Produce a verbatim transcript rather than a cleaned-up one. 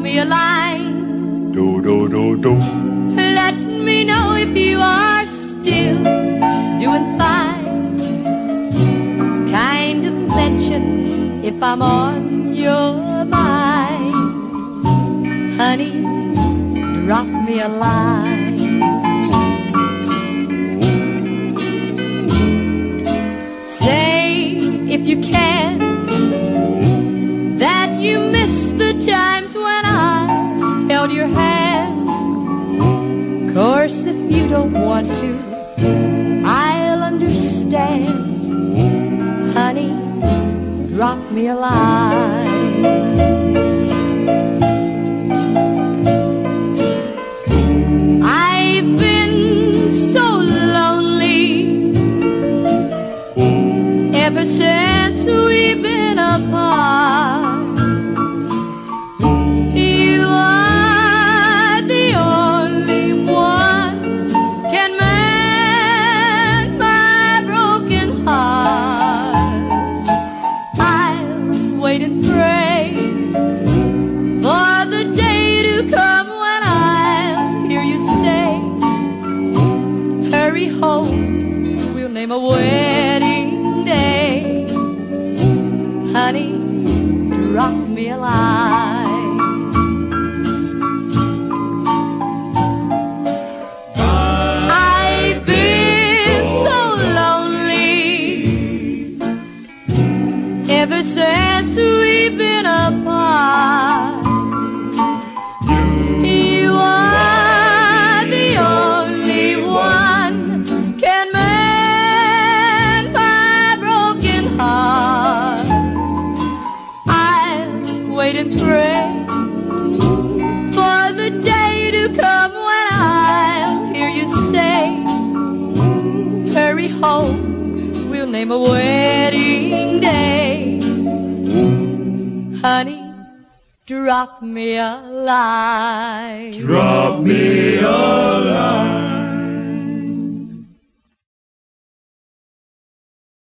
me a line. Do, do, do, do. Let me know if you are still doing fine. Kind of mention if I'm on your mind. Honey, drop me a line. Say, if you can, that you miss the times when I held your hand. Course, if you don't want to, I'll understand. Honey, drop me a line. I've been so lonely ever since we've been apart. You are the only one can mend my broken heart. I'll wait and pray for the day to come when I'll hear you say, hurry home, we'll name a wedding day. Honey, drop me a line. I've been so lonely ever since we've been apart. You are the only one can mend my broken heart. I'll wait and pray for the day to come when I'll hear you say, hurry home, we'll name a wedding day. Honey, drop me a line. Drop me